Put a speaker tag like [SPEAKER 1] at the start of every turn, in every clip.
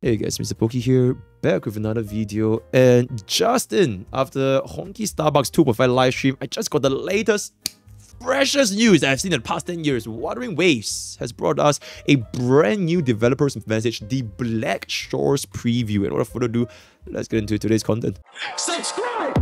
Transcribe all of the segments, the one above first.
[SPEAKER 1] Hey guys, Mr. Pokey here, back with another video. And just in, after Honky Starbucks 2.5 live stream, I just got the latest, freshest news that I've seen in the past 10 years. Wuthering Waves has brought us a brand new developer's message, the Black Shores preview. And without further ado, let's get into today's content. Subscribe!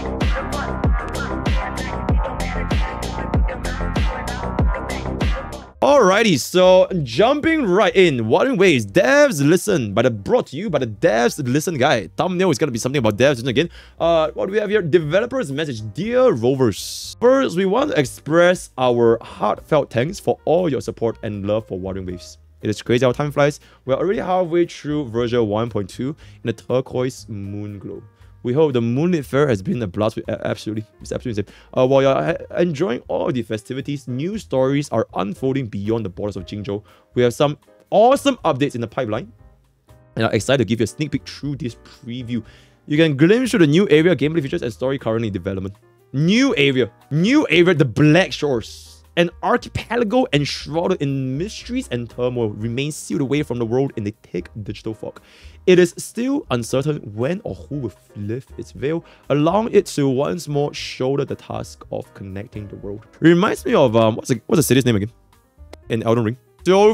[SPEAKER 1] Alrighty, so jumping right in, Wuthering Waves, Devs Listen, brought to you by the Devs Listen guide. Thumbnail is going to be something about Devs Listen again. What do we have here? Developer's message, dear Rovers. First, we want to express our heartfelt thanks for all your support and love for Wuthering Waves. It is crazy how time flies. We're already halfway through version 1.2 in the turquoise moon glow. We hope the Moonlit Fair has been a blast. It's absolutely insane. While you're enjoying all the festivities, new stories are unfolding beyond the borders of Jingzhou. We have some awesome updates in the pipeline, and I'm excited to give you a sneak peek through this preview. You can glimpse through the new area, gameplay features, and story currently in development. New area, the Black Shores. An archipelago enshrouded in mysteries and turmoil remains sealed away from the world in the thick digital fog. It is still uncertain when or who will lift its veil, allowing it to once more shoulder the task of connecting the world. It reminds me of what's the city's name again in Elden Ring?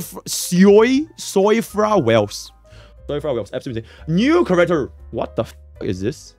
[SPEAKER 1] Soifra Wells. Soifra Wells, absolutely. New character. What the f is this?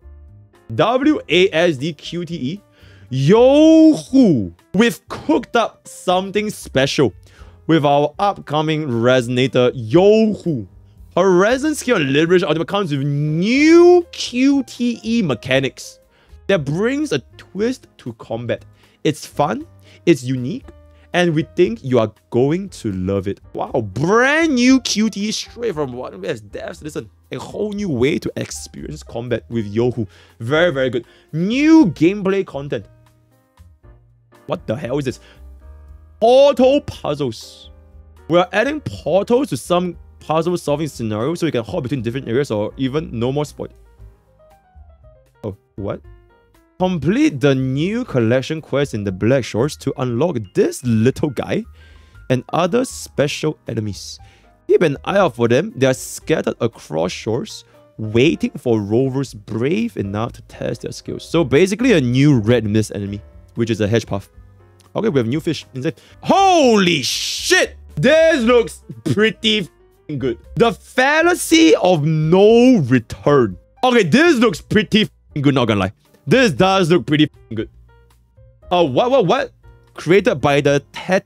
[SPEAKER 1] WASDQTE. Yo-hoo! We've cooked up something special with our upcoming Resonator Yo-hoo. Her Resin skill and Liberation Ultimate comes with new QTE mechanics that brings a twist to combat. It's fun, it's unique, and we think you are going to love it. Wow, brand new QTE straight from Wuthering Waves Devs Listen. A whole new way to experience combat with Yo-hoo. Very, very good. New gameplay content. What the hell is this? Portal puzzles. We're adding portals to some puzzle solving scenarios so you can hop between different areas or even no more spoil. Oh, what? Complete the new collection quest in the Black Shores to unlock this little guy and other special enemies. Keep an eye out for them. They are scattered across shores, waiting for rovers brave enough to test their skills. So basically a new red mist enemy, which is a hedge puff. Okay, we have new fish inside. Holy shit! This looks pretty good. The fallacy of no return. Okay, this looks pretty good, not gonna lie. This does look pretty good. What? Created by the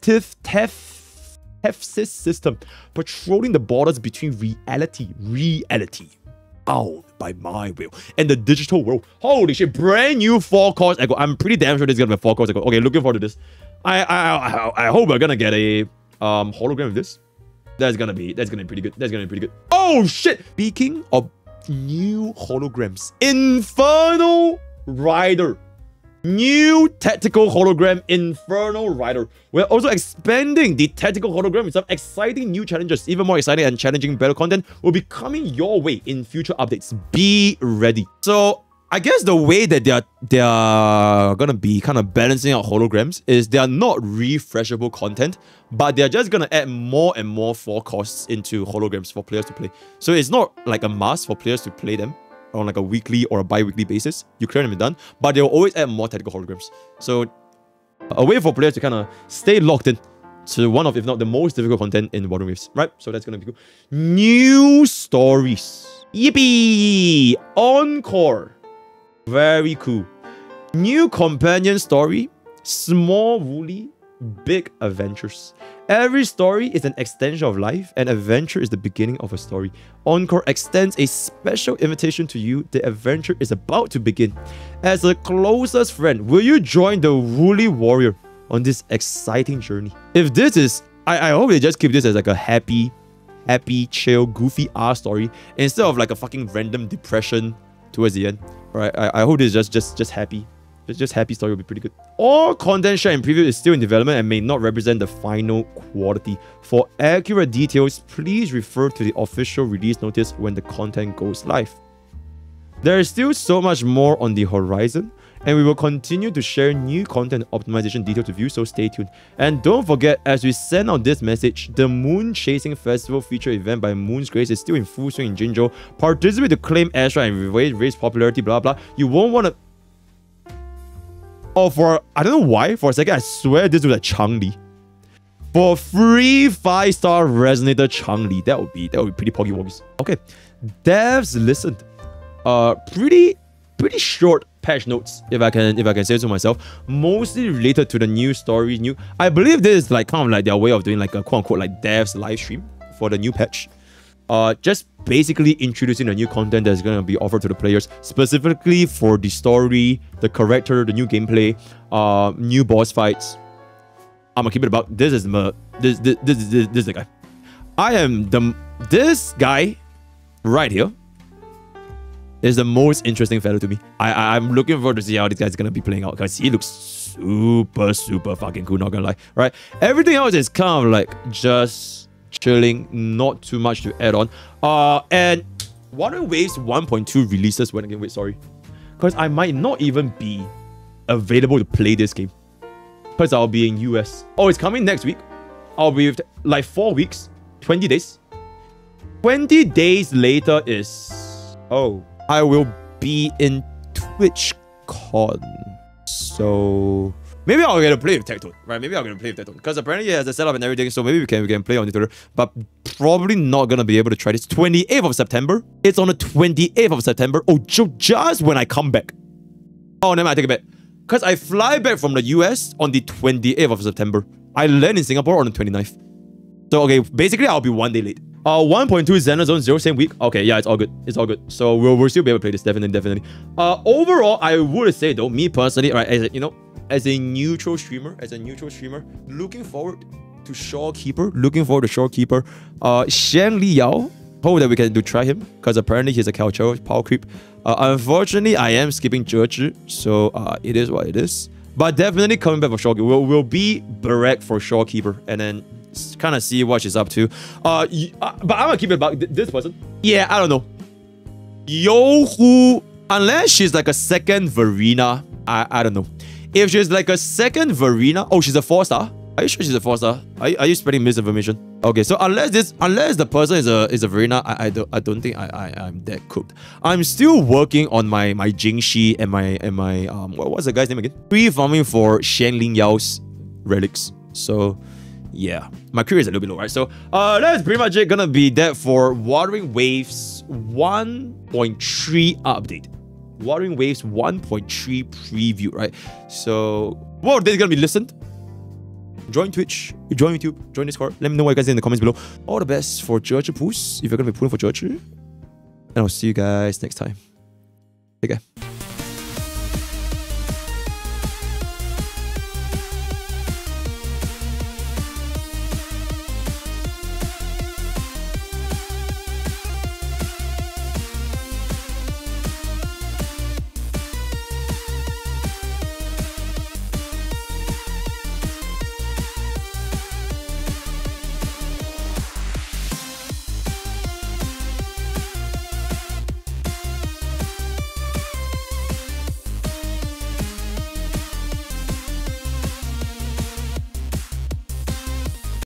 [SPEAKER 1] Tefsys system, patrolling the borders between reality, bound by my will, and the digital world. Holy shit, brand new 4-course echo. I'm pretty damn sure this is gonna be a 4-course echo. Okay, looking forward to this. I hope we're gonna get a hologram of this. That's gonna be pretty good. Oh shit! Speaking of new holograms, Infernal Rider. New tactical hologram, Infernal Rider. We're also expanding the tactical hologram with some exciting new challenges. Even more exciting and challenging battle content will be coming your way in future updates. Be ready. So I guess the way that they're gonna be kind of balancing out holograms is they are not refreshable content, but they're just gonna add more and more 4-costs into holograms for players to play. So it's not like a must for players to play them on like a weekly or a bi-weekly basis. You clear them and done, but they'll always add more tactical holograms. So a way for players to kind of stay locked in to one of, if not the most difficult content in Wuthering Waves, right? So that's gonna be cool. New stories. Yippee! Encore. Very cool. New companion story. Small Woolly, big adventures. Every story is an extension of life, and adventure is the beginning of a story. Encore extends a special invitation to you. The adventure is about to begin. As a closest friend, will you join the Woolly Warrior on this exciting journey? If this is, I hope they just keep this as like a happy, chill, goofy story instead of like a fucking random depression towards the end. Right? I hope this is just happy. Just happy story will be pretty good. All content shared in preview is still in development and may not represent the final quality. For accurate details, please refer to the official release notice when the content goes live. There is still so much more on the horizon, and we will continue to share new content optimization details with you, so stay tuned. And don't forget, as we send out this message, the Moon Chasing Festival feature event by Moon's Grace is still in full swing in Jinzhou. Participate to claim Astra and raise popularity, blah blah. You won't want to... Oh, for... I don't know why, for a second I swear this was a Changli. For free 5-star Resonator Changli. That would be pretty poggy woggies. Okay. Devs listened. Pretty short patch notes, if I can say so myself. Mostly related to the new story. I believe this is like kind of like their way of doing like a quote unquote like devs live stream for the new patch. Just basically introducing the new content that's gonna be offered to the players, specifically for the story, the character, the new gameplay, new boss fights. I'm gonna keep it about. This is the guy. This guy right here is the most interesting fellow to me. I'm looking forward to see how this guy's gonna be playing out, because he looks super fucking cool, not gonna lie, right? Everything else is kind of like just chilling, not too much to add on. And Wuthering Waves 1.2 releases when again? Wait, sorry, because I might not even be available to play this game, because I'll be in US. Oh, it's coming next week. I'll be with like 4 weeks, 20 days. 20 days later is... Oh, I will be in TwitchCon. So... maybe I'll get to play with Tecton, right? Maybe I'll get to play with Tecton, because apparently he has a setup and everything, so maybe we can play on the Twitter, but probably not gonna be able to try this. 28th of September. It's on the 28th of September. Oh, just when I come back. Oh, never mind, I take it back. Because I fly back from the US on the 28th of September. I land in Singapore on the 29th. So, okay, basically, I'll be 1 day late. 1.2 Xena Zone 0, same week. Okay, yeah, it's all good. It's all good. So, we'll still be able to play this, definitely. Overall, I would say, though, me personally, right, as a neutral streamer, looking forward to Shorekeeper. Shen Li Yao, hope that we can try him, because apparently he's a cultural power creep. Unfortunately, I am skipping Zhezhi, so it is what it is. But definitely coming back for Shorekeeper. We'll be Barak for Shorekeeper, and then kind of see what she's up to. But I'm gonna keep it about this person. Yeah, I don't know. Youhu, unless she's like a second Verena, I don't know. If she's like a second Verena, oh, she's a 4-star. Are you sure she's a 4-star? Are you spreading misinformation? Okay, so unless the person is a Verena, I don't think I'm that cooked. I'm still working on my Jingxi and my what's the guy's name again? Pre-farming for Shen Ling Yao's relics. So yeah, my career is a little bit low, right? So that's pretty much it. Gonna be that for Wuthering Waves 1.3 update. Wuthering Waves 1.3 preview, right? So what this is gonna be listened. Join Twitch, join YouTube, join Discord. Let me know what you guys think in the comments below. All the best for Zhezhi Pools, if you're gonna be pulling for Zhezhi. And I'll see you guys next time. Take care.